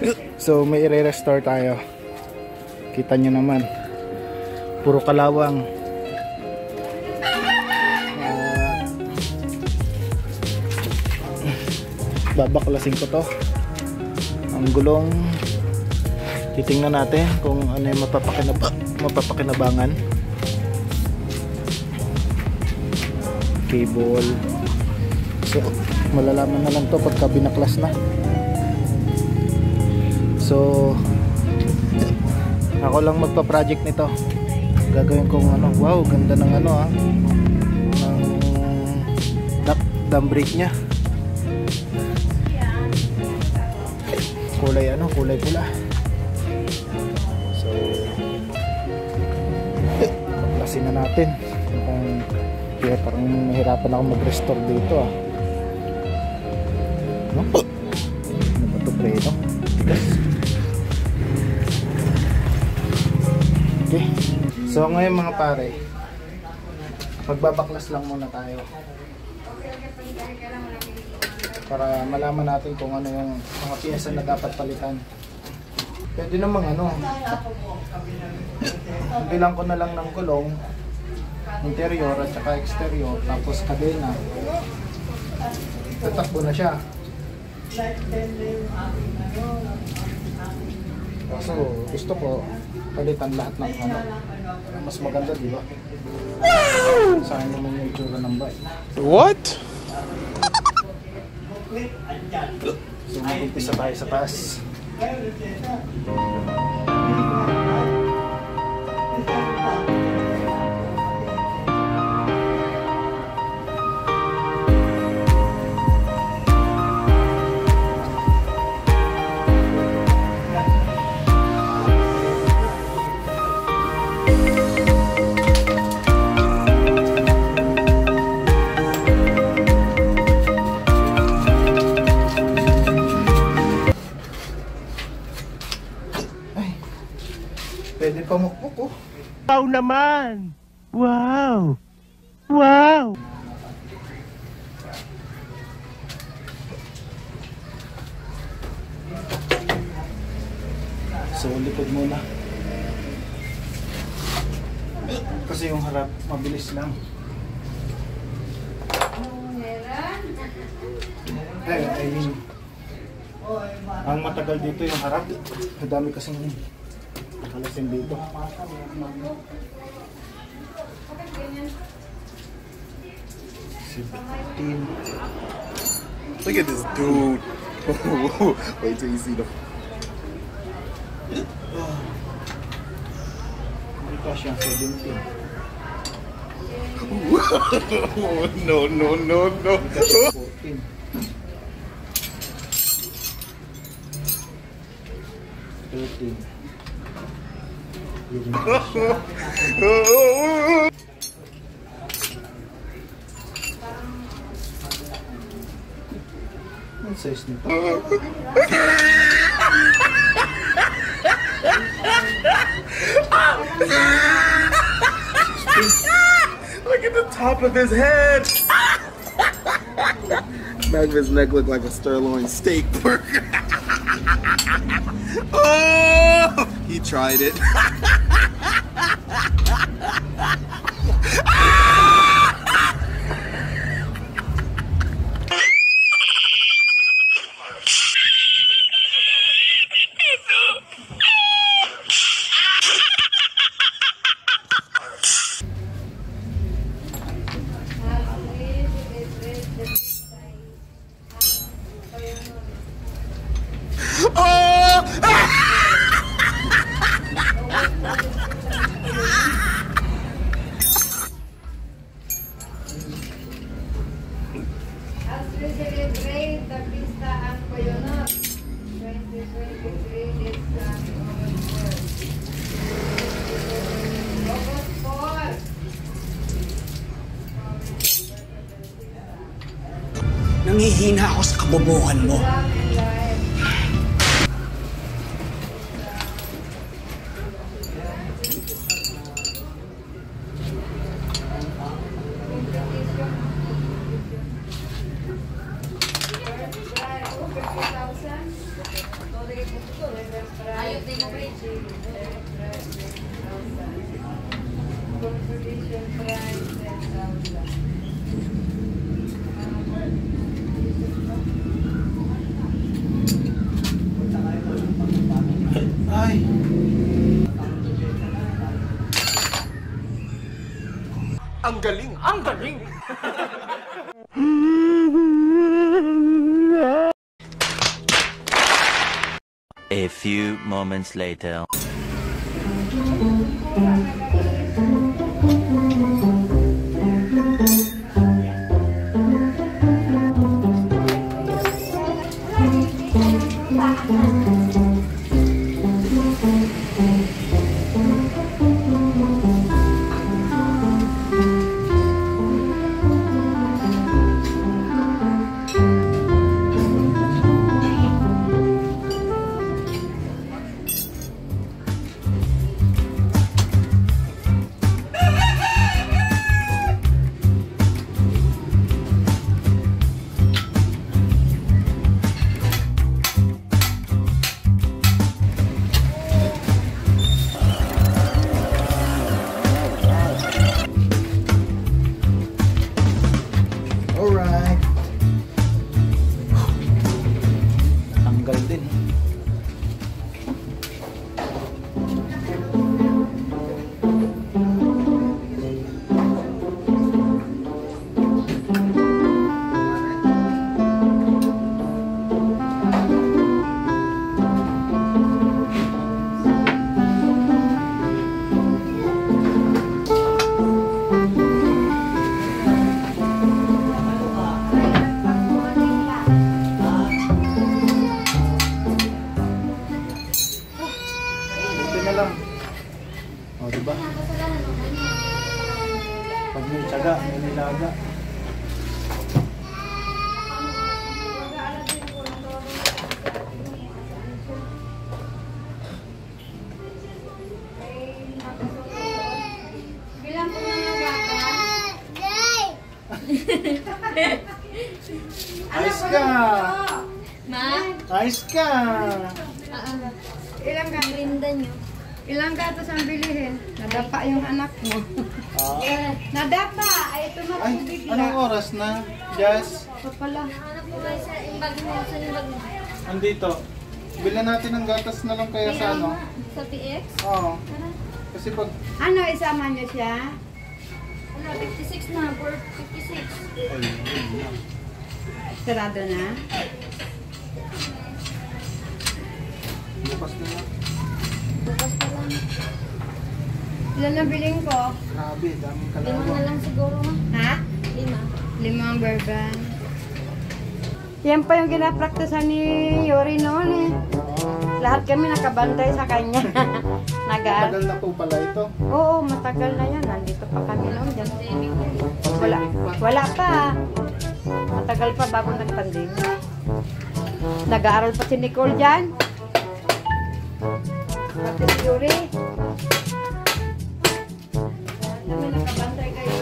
So may i-restore tayo. Kita nyo naman, puro kalawang. Babaklasin ko to, ang gulong. Titingnan natin kung ano yung mapapakinabangan. Cable. So malalaman na lang to pagka binaklas na. So ako lang magpa-project nito. Gagawin kong ano, wow, ganda ng ano ng dam brake nya. Kulay ano, kulay pula. So baklasin na natin. Kaya parang mahirapan ako mag-restore dito no? Ano ba ito, preno? Okay. So ngayon mga pare, magbabaklas lang muna tayo para malaman natin kung ano yung mga piyesa na dapat palitan. Pwede namang ano, bilang ko na lang ng gulong, interior at saka exterior, tapos kadena, tatakbo na siya. So gusto ko palitan lahat ng ano, mas maganda, di ba? Saan naman yung itsura ng bike. What? So mag-umpisa tayo sa taas. Pwede pa mukmuk. Wow naman! Wow! Wow! So likod muna. Kasi yung harap mabilis lang. I mean, ang matagal dito yung harap. Madami kasing nakalasin dito. Look at this dude. Wait till you see the. Dito siya 17. No. 14. 13. Ang size nito. Look at the top of his head. Back of his neck looked like a sirloin steak burger. Oh, he tried it. Nangihina ako sa kabobohan mo. Ay. Ang galing! Ang galing! A few moments later. Alright. Tanggal din. Ito na lang. O, diba? Pag may tiyaga, may nilaga. Bilang po na ng bata. Ayos ka! Ma? Ayos ka! Ilang gatas? Rinda nyo. Ilang gatas ang bilihin? Nadapa yung anak mo. Ah. Nadapa! Ay, Ay, tumatubig anong lang. oras na? Jazz? Ito pala. Hanap ko kayo sa imbag mo. Sa imbag mo. Andito. Bilhan natin ng gatas na lang kaya sa ano? Sa PX? Oo. Kasi pag... Ano, isama niyo siya? Ano, 56 na. For 56. Ay, yun na. Sarado na? Bukas na lang. Bukas pa lang. Ilan na biling ko? Grabe, daming 5 na kalawang. lang siguro ma. Ha? 5. 5 ang bourbon. Yan pa yung ginapraktisan ni Yori noon eh. Lahat kami nakabantay sa kanya. Nag-aaral. Tagal na po pala ito. Oo, matagal na yan. Nandito pa kami noon. Dyan. Wala pa. Matagal pa bago nag-pandemic. Nag-aaral pa si Nicole dyan. Pati si Yuri. Kami nakabantay kayo.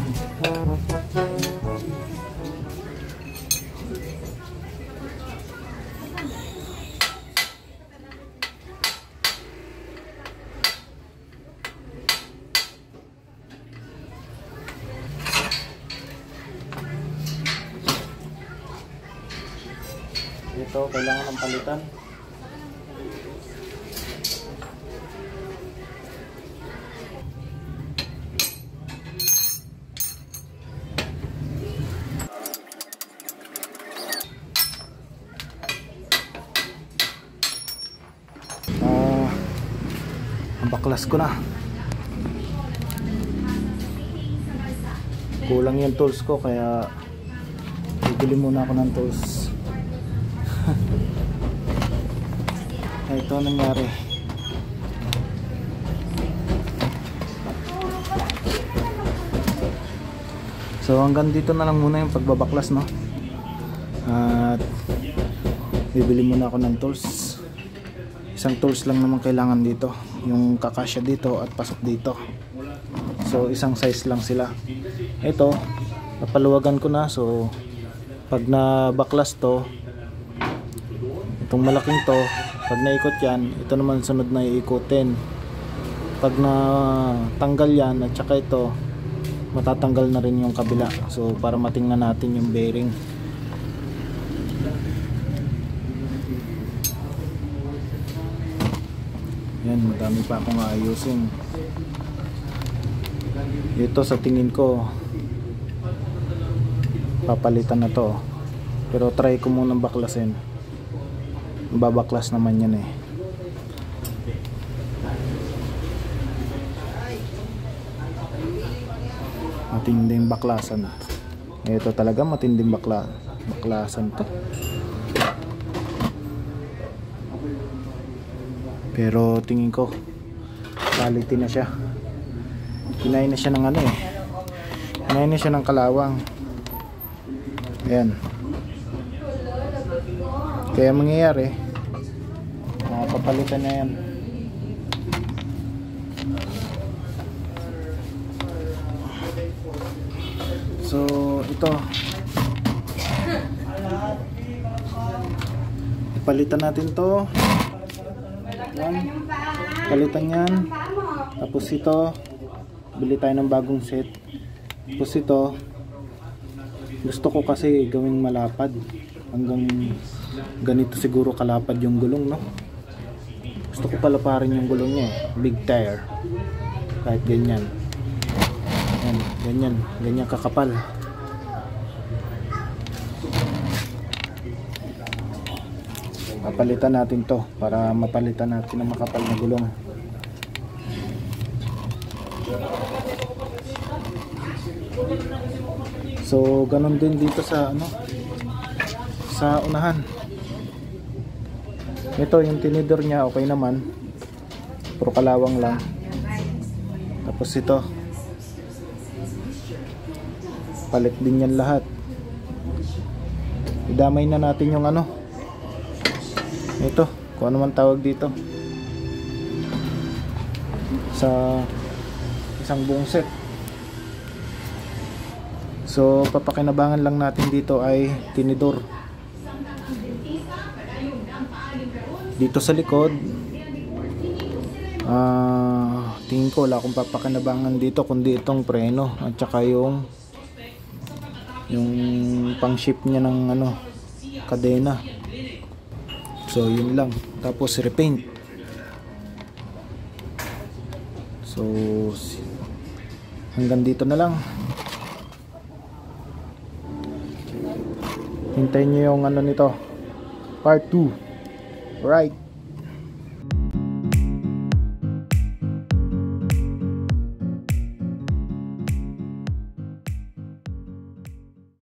Ito, kailangan ng palitan. Ang baklas ko na. Kulang yung tools ko kaya bibili muna ako ng tools. Ito nangyari. So hanggang dito na lang muna yung pagbabaklas, no? At bibili muna ako ng tools. Isang tools lang naman kailangan dito, yung kakasya dito at pasok dito. So isang size lang sila. Ito napaluwagan ko na, so pag nabaklas to, Itong malaking to, pag naikot yan, ito naman sunod na iikutin. Pag na tanggal yan at saka ito, matatanggal na rin yung kabila. So para matingnan natin yung bearing. Yan, madami pa akong ayusin. Ito sa tingin ko papalitan na to. Pero try ko munang baklasin. Babaklas naman yan eh. Matinding baklasan. Ito talaga matinding baklasan to. Pero tingin ko quality na siya. Kinain na siya ng ano eh. Kinain na siya ng kalawang. Ayan. Kaya mangyayari, papalitan na yan. So ito, ipalitan natin to. Yan. Palitan yan. Tapos ito, bili tayo ng bagong set. Tapos ito, gusto ko kasi gawing malapad. Hanggang ganito siguro kalapad yung gulong, no? Gusto ko palaparin yung gulong niya eh. Big tire. Kahit ganyan. Yan, ganyan. Ganyan kakapal. Papalitan natin to para mapalitan natin ang makapal na gulong. So ganun din dito sa ano, sa unahan. Ito yung tinidor niya, okay naman, puro kalawang lang. Tapos ito, palit din yan lahat. Idamay na natin yung ano, ito, kung ano man tawag dito, sa isang buong set. So papakinabangan lang natin dito ay tinidor. Dito sa likod, tingin ko wala akong papakinabangan dito kundi itong preno at saka yung pang shift niya ng ano, kadena. So yun lang. Tapos repaint. So hanggang dito na lang. Hintayin nyo yung ano nito, part 2. Right.